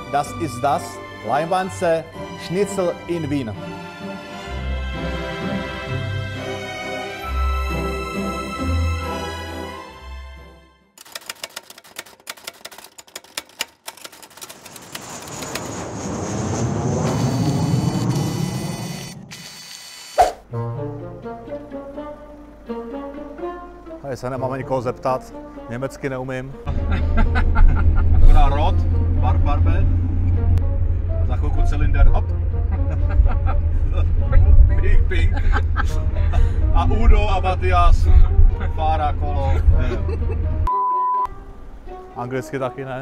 das ist das Leinwanze Schnitzel in Wien. Tady se nemáme nikoho zeptat, německy neumím. Rot, barbe, za chvilku cylinder, hop. Pink, pink. A Udo a Matias, fára kolo. Anglicky taky ne.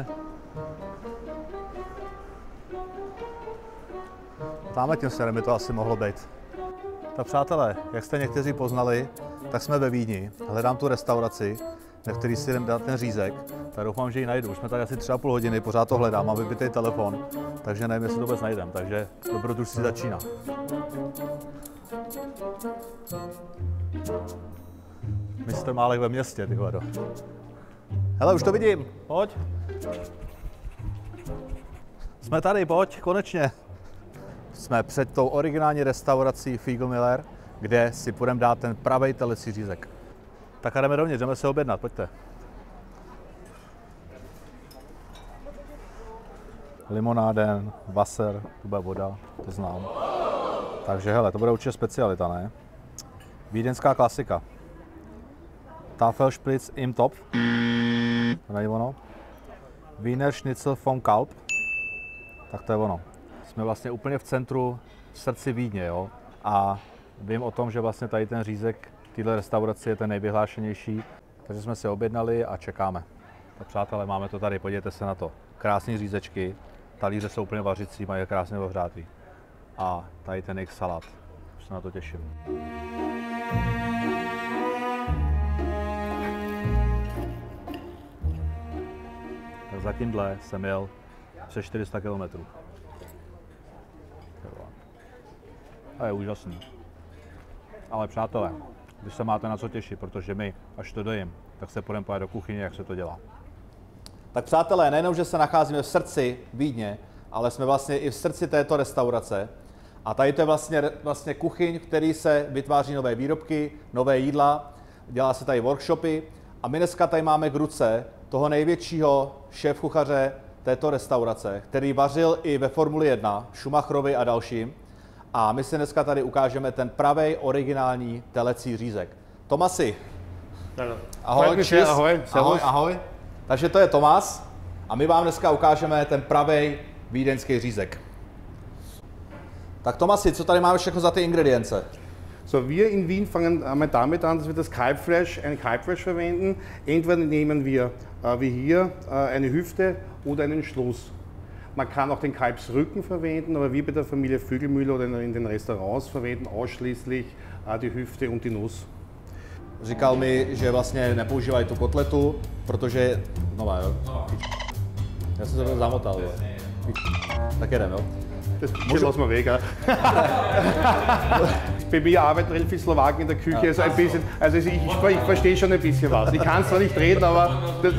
Tamhle tím směrem by to asi mohlo být. Tak přátelé, jak jste někteří poznali, tak jsme ve Vídni. Hledám tu restauraci, na který si jdem dát ten řízek. Tak doufám, že ji najdu. Už jsme tady asi 3,5 hodiny, pořád to hledám, mám vybitý telefon, takže nevím, jestli to vůbec najdem. Takže dobrodružství začíná. Mistr Málek ve městě, ty vado. Hele, už to vidím, pojď. Jsme tady, pojď, konečně. Jsme před tou originální restaurací Fiegelmiller, kde si půjdeme dát ten pravej telecí řízek. Tak a jdeme dovnitř, jdeme se objednat, pojďte. Limonáden, Wasser, tu bude voda, to znám. Takže hele, to bude určitě specialita, ne? Vídeňská klasika. Tafelspitz im Topf. To není ono. Wiener Schnitzel vom Kalb. Tak to je ono. Jsme vlastně úplně v centru, v srdci Vídně, jo? A vím o tom, že vlastně tady ten řízek téhle restauraci je ten nejvyhlášenější. Takže jsme si objednali a čekáme. Tak přátelé, máme to tady, podívejte se na to. Krásné řízečky, talíře jsou úplně vařicí, mají krásně ohřátý. A tady ten jejich salát, už se na to těším. Tak za tímhle jsem jel přes 400 km. To je úžasný. Ale přátelé, když se máte na co těšit, protože my, až to dojím, tak se půjdeme pojet do kuchyně, jak se to dělá. Tak přátelé, nejenom, že se nacházíme v srdci Vídně, ale jsme vlastně i v srdci této restaurace. A tady to je vlastně kuchyň, v který se vytváří nové výrobky, nové jídla, dělá se tady workshopy. A my dneska tady máme k ruce toho největšího šéfkuchaře této restaurace, který vařil i ve Formuli 1, Schumacherovi a dalším. A my si dneska tady ukážeme ten pravej originální telecí řízek. Tomasi. Ahoj, ahoj, ahoj, ahoj. Takže to je Tomas a my vám dneska ukážeme ten pravej vídeňský řízek. Tak Tomasi, co tady máme všechno za ty ingredience? So, wir in Wien fangen einmal damit an, dass wir das Kalbfleisch, ein Kalbfleisch verwenden. Entweder nehmen wir, wie hier, eine Hüfte oder einen Schluss. Man kann auch den Kalbsrücken verwenden, aber wir bei der Familie Fiegelmiller oder in den Restaurants verwenden ausschließlich die Hüfte und die Nuss. Říkal mi, že vlastně nepoužívají tu kotletu, protože... Nová, jo? Já jsem se to zamotal, jo? Tak jedem, jo? Das lassen wir weg, ja? Bei mir arbeiten relativ viele Slowaken in der Küche, also ein bisschen, also ich verstehe schon ein bisschen was. Ich kann zwar nicht reden, aber...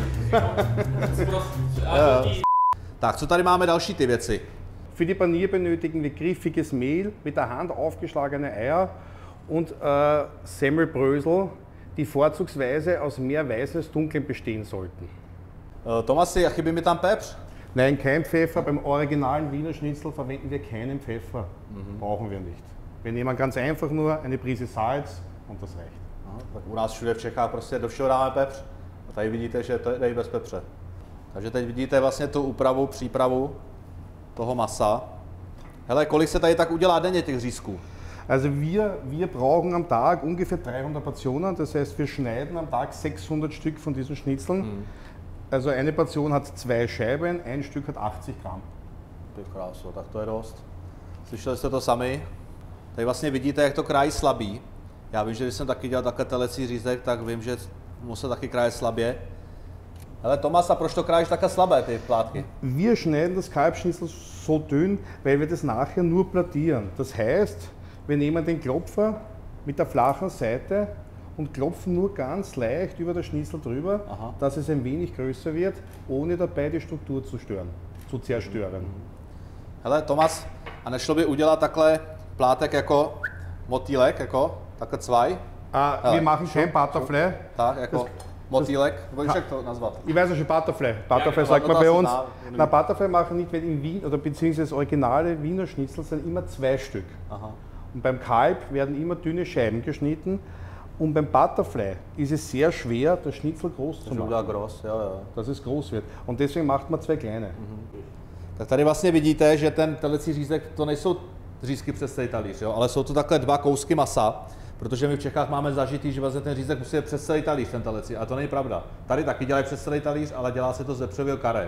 Tak, co tady máme další ty věci? Für die Panier benötigen wir griffiges Mehl, mit der Hand aufgeschlagene Eier und Semmelbrösel, die vorzugsweise aus mehr Weiß als Dunkeln bestehen sollten. Tomasi, a chybí mi tam pepř? Nein, kein Pfeffer. Beim originalen Wiener Schnitzel verwenden wir keinen Pfeffer. Brauchen wir nicht. Wir nehmen ganz einfach nur eine Prise Salz und das reicht. Aha, tak u nás všude v Čechách prostě do všeho dáme pepř. A tady vidíte, že to je bez pepře. Takže teď vidíte vlastně tu úpravu, přípravu toho masa. Hele, kolik se tady tak udělá denně těch řízků? Also wir brauchen am Tag ungefähr 300 Portionen, das heißt wir schneiden am Tag 600 Stück von diesen Schnitzeln. Also eine Portion hat 2 Scheiben, ein Stück hat 80 Gramm. Ty kráso, tak to je dost. Slyšeli jste to sami? Tady vlastně vidíte, jak to krájí slabý. Já vím, že když jsem taky dělal takhle telecí řízek, tak vím, že musel taky krájet slabě. Hele Tomas, a proč to krájíš takhle slabé, ty plátky? Wir schneiden das Kalbschnitzel so dünn, weil wir das nachher nur plattieren. Das heißt, wir nehmen den Klopfer mit der flachen Seite und klopfen nur ganz leicht über das Schnitzel drüber, dass es ein wenig größer wird, ohne dabei die Struktur zu stören. zu zerstören. Hele, Tomas, a nešlo by udělat takhle plátek jako motýlek, jako takhle cvaj? Wir machen kein Butterfly. Tak, jako motýlek, budeš jak to nazvat? Ich weiß ja schon Butterfly. Butterfly genau, sagt man das bei ist uns. nah- Na, Butterfly machen nicht, weil in Wien, oder beziehungsweise das originale Wiener Schnitzel sind immer 2 Stück. Aha. Und beim Kalb werden immer dünne Scheiben geschnitten. Und beim Butterfly ist es sehr schwer, das Schnitzel groß zu machen, Gross, jo, jo. dass es groß wird. Und deswegen macht man 2 kleine. Tak tady vlastně vidíte, že ten telecí řízek, to nejsou řízky přes celý talíř, jo, ale jsou to takhle 2 kousky masa, protože my v Čechách máme zažitý, že vlastně ten řízek musí jít přes celý talíř, ten telecí, a to není pravda. Tady taky dělají přes celý talíř, ale dělá se to ze vepřového karé.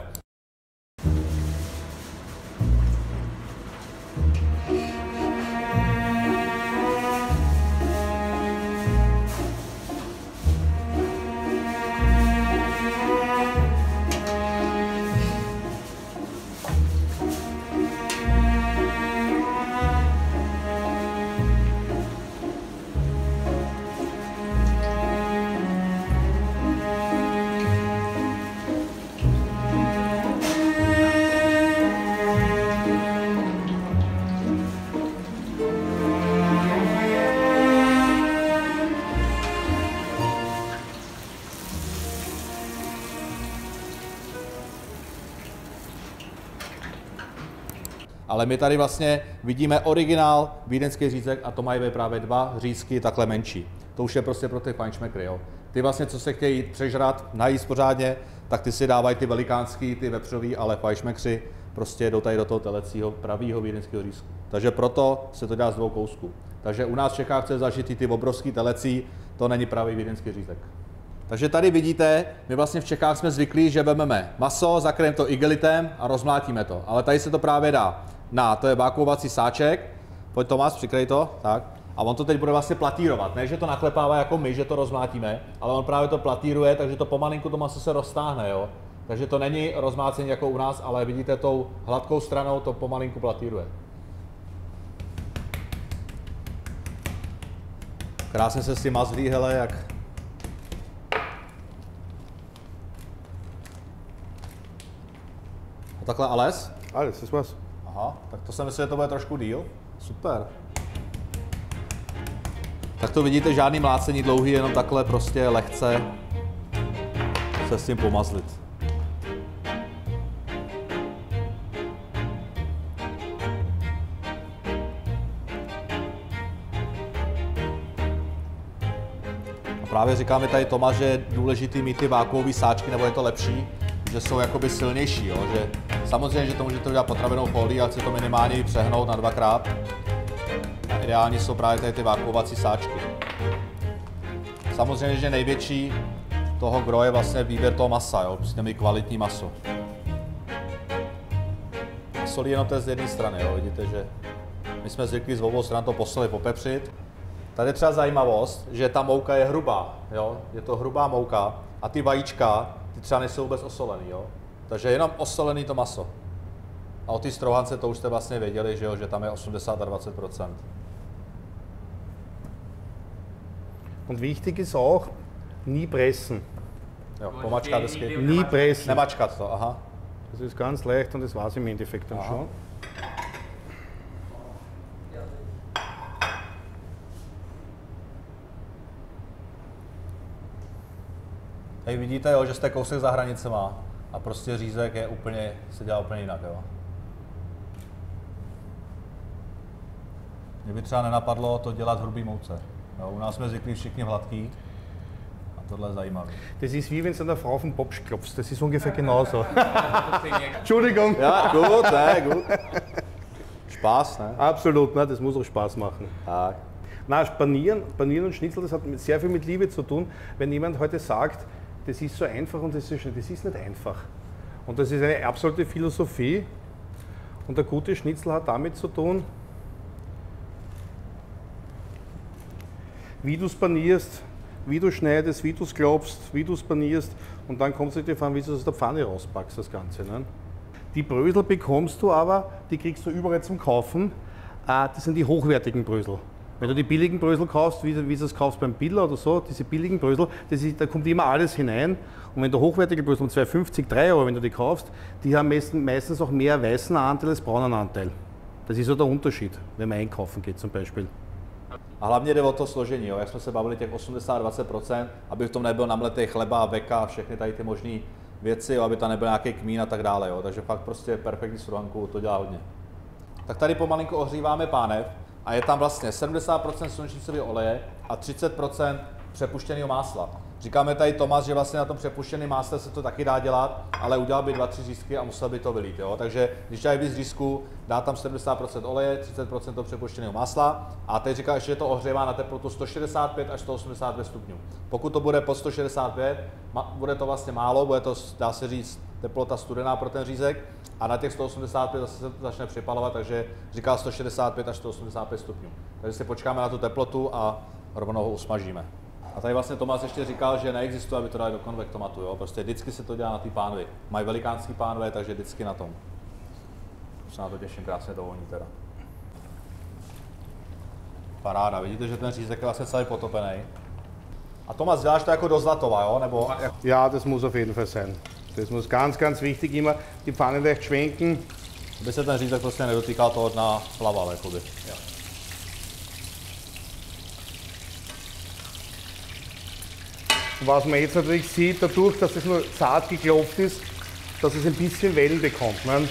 Ale my tady vlastně vidíme originál vídeňský řízek a to mají právě 2 řízky takhle menší. To už je prostě pro ty fajnšmekry, jo. Ty vlastně, co se chtějí přežrat, najíst pořádně, tak ty si dávají ty velikánský, ty vepřový, ale fajnšmekři prostě jdou tady do toho telecího pravýho vídeňského řízku. Takže proto se to dělá z 2 kousků. Takže u nás v Čechách chce zažít ty obrovský telecí, to není pravý vídeňský řízek. Takže tady vidíte, my vlastně v Čechách jsme zvyklí, že vezmeme maso, zakryjeme to igelitem a rozmlátíme to. Ale tady se to právě dá to je vákuovací sáček. Pojď Tomáš, přikrej to, tak. A on to teď bude vlastně platírovat, ne že to naklepává jako my, že to rozmlátíme, ale on právě to platíruje, takže to pomalinku to maso se roztáhne, jo. Takže to není rozmlácení jako u nás, ale vidíte, tou hladkou stranou to pomalinku platíruje. Krásně se s tím mazlí, hele, jak... A takhle alles? Alles, das war's. Aha, tak to jsem myslel, že to bude trošku díl. Super. Tak to vidíte, žádný mlácení dlouhý, jenom takhle prostě lehce se s tím pomazlit. A právě říká mi tady Tomáš, že je důležitý mít ty vákuové sáčky, nebo je to lepší, že jsou jakoby silnější, jo? Že samozřejmě, že to můžete udělat potravinou folií, ale chci to minimálně přehnout na 2krát. A ideální jsou právě tady ty vákuovací sáčky. Samozřejmě, že největší toho gro je vlastně výběr toho masa, jo? Prostě mít kvalitní maso. Solí jenom to je z jedné strany, jo? Vidíte, že my jsme zvyklí z obou stran to posoli popepřit. Tady je třeba zajímavost, že ta mouka je hrubá, jo? Je to hrubá mouka a ty vajíčka, ty třeba nejsou vůbec osolený, jo? Takže jenom osolený to maso. A o té strouhance to už jste vlastně věděli, že, jo? Že tam je 80 a 20%. Und wichtig ist auch, nie pressen. Jo, pomačkat vždycky. Nie pressen. Nemačkat to, aha. Das ist ganz leicht und das war es im Endeffekt dann schon. Tady vidíte, jo, že jste kousek za hranicema a prostě řízek je úplně, se dělá úplně jinak, jo. Mě by třeba nenapadlo to dělat v hrubý mouce. Jo, u nás jsme zvyklí všichni v hladký a tohle je zajímavé. Das ist wie wenn du einer Frau auf den Popsch klopfst, das ist ungefähr genauso. Entschuldigung. Ja, gut, ne, gut. Spaß, ne? Absolut, ne, das muss auch Spaß machen. Tak. Na, Panieren und Schnitzel, das hat sehr viel mit Liebe zu tun. Wenn jemand heute sagt, das ist so einfach und das ist so schnell, das ist nicht einfach. Und das ist eine absolute Philosophie. Und der gute Schnitzel hat damit zu tun, wie du es panierst, wie du schneidest, wie du es klopfst, wie du es panierst. Und dann kommt es natürlich an, wie du es aus der Pfanne rauspackst, das Ganze. Ne? Die Brösel bekommst du aber, die kriegst du überall zum Kaufen. Das sind die hochwertigen Brösel. Wenn du die billigen Brösel kaufst, wie du es kaufst beim Billa oder so, diese billigen Brösel, da kommt immer alles hinein. Und wenn du hochwertige Brösel um 2,50, 3 Euro, wenn du die kaufst, die haben meistens auch mehr weißen Anteil als braunen Anteil. Das ist so der Unterschied, wenn man einkaufen geht zum Beispiel. A hlavně jde o to složení, jo. Jak jsme se bavili, těch 80-20%, aby v tom nebyl namletý chleba, veka, všechny tady ty možné věci, jo, aby tam nebyl nějaký kmín a tak dále. Jo. Takže fakt prostě perfektní surovanku, to dělá hodně. Tak tady pomalinku ohříváme pánev a je tam vlastně 70% slunečnicového oleje a 30% přepuštěného másla. Říkáme tady Tomáš, že vlastně na tom přepuštěném másle se to taky dá dělat, ale udělal by 2-3 řízky a musel by to vylít. Jo? Takže když dělají víc řízků, dá tam 70% oleje, 30% přepuštěného másla a teď říká, že to ohřívá na teplotu 165 až 185 stupňů. Pokud to bude pod 165, bude to vlastně málo, bude to, dá se říct, teplota studená pro ten řízek a na těch 185 zase se to začne připalovat, takže říká 165 až 185 stupňů. Takže si počkáme na tu teplotu a rovnou ho usmažíme. A tady vlastně Tomáš ještě říkal, že neexistuje, aby to dali do konvektomatu, jo? Prostě vždycky se to dělá na té pánvi. Mají velikánský pánve, takže vždycky na tom. Už se na to těším, krásně to voní teda. Paráda, vidíte, že ten řízek je vlastně celý potopený. A Tomáš, děláš to jako do zlatova, jo? Nebo jak... Ja, das muss auf jeden Fall sein. Das muss ganz wichtig immer die Pfanne leicht schwenken. Aby se ten řízek prostě nedotýkal toho dna plaval, jakoby. Ja. Was man jetzt natürlich sieht, dadurch, dass es nur zart geklopft ist, dass es ein bisschen Wellen bekommt. Ne?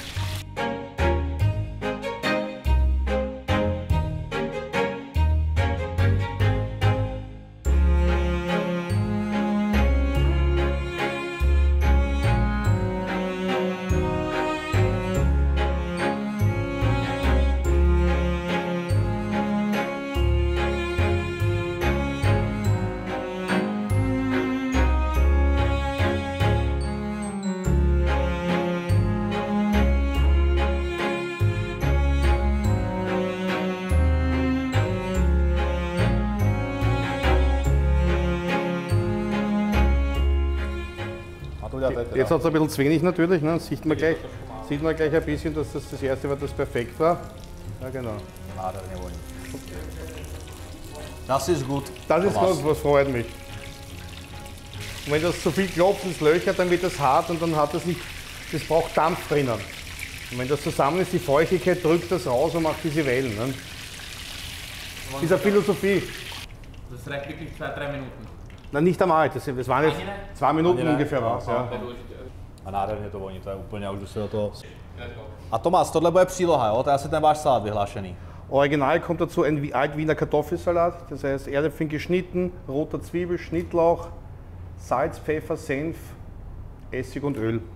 Jetzt hat es ein bisschen zu wenig natürlich, ne? Sieht man gleich ein bisschen, dass das erste war, das perfekt war. Ja, genau. Das ist gut. Das ist gut, was freut mich. Und wenn das zu viel klopft ins Löcher, dann wird das hart und dann hat das nicht, das braucht Dampf drinnen. Und wenn das zusammen ist, die Feuchtigkeit drückt das raus und macht diese Wellen. Ne? Das ist eine Philosophie. Das reicht wirklich 2-3 Minuten. Na, nicht einmal, das waren jetzt 2 Minuten ungefähr was. Ja. A nádherně to voní, to je úplně, už se do toho... A Tomáš, tohle bude příloha, jo? To je asi ten váš salát vyhlášený. Original kommt dazu ein Alt-Wiener Kartoffelsalat, das heißt Erdäpfel geschnitten, roter Zwiebel, Schnittlauch, Salz, Pfeffer, Senf, Essig und Öl.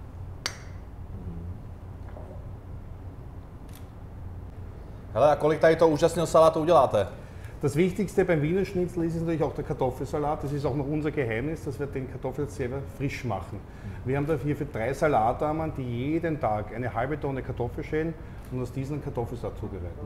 Hele, a kolik tady to úžasného salátu uděláte? Das Wichtigste beim Wiener Schnitzel ist natürlich auch der Kartoffelsalat. Das ist auch noch unser Geheimnis, dass wir den Kartoffel selber frisch machen. Wir haben dafür für 3 Salatarmen, die jeden Tag eine halbe Tonne Kartoffel schälen und aus diesen Kartoffelsalat zubereiten.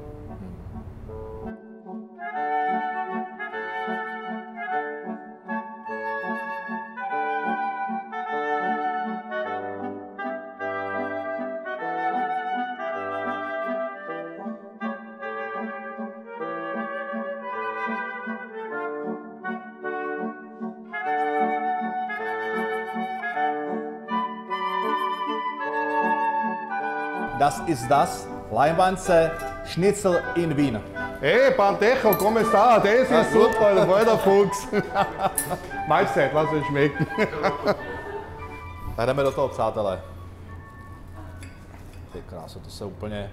Das ist das Leinwandse Schnitzel in Wien. Hey, Pantejo, como está? Das ist super, der war der Fuchs. Mahlzeit, lass es schmecken. Tak jdeme do toho, přátelé. Ty krása, to se úplně...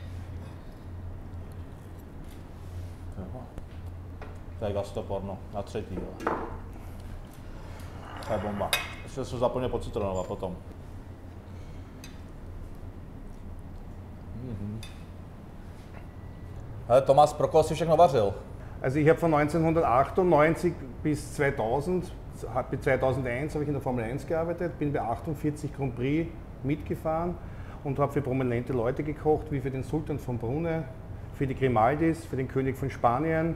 To je gastoporno, na třetí. Jo. To je bomba. Ještě se zaplně pocitronovat potom. Hele, Tomáš, pro koho jsi všechno vařil? Also ich habe von 1998 bis 2000, bis 2001 habe ich in der Formel 1 gearbeitet, bin bei 48 Grand Prix mitgefahren und habe für prominente Leute gekocht, wie für den Sultan von Brunei, für die Grimaldis, für den König von Spanien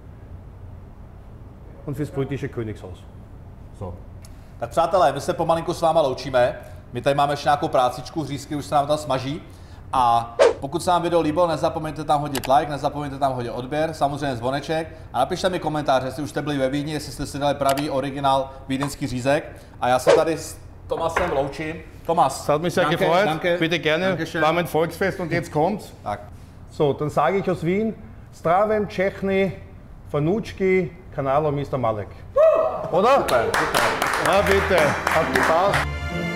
und fürs britische Königshaus. So. Tak přátelé, my se pomalinku s váma loučíme. My tady máme ještě nějakou prácičku, řízky už se nám tam smaží. A Pokud se vám video líbilo, nezapomeňte tam hodit like, nezapomeňte tam hodit odběr, samozřejmě zvoneček a napište mi komentář, jestli už jste byli ve Vídni, jestli jste si dali pravý originál vídeňský řízek. A já se tady s Thomasem loučím. Thomas, Das hat mich sehr danke, gefreut. danke. Bitte gerne. Dankeschön. War mein Volksfest und jetzt kommt's. Tak. So, dann sage ich aus Wien, Zdravím Čechny, Fanučky, Kanalo Mr. Malek. Oder? Super, super. Na bitte, hat gepasst.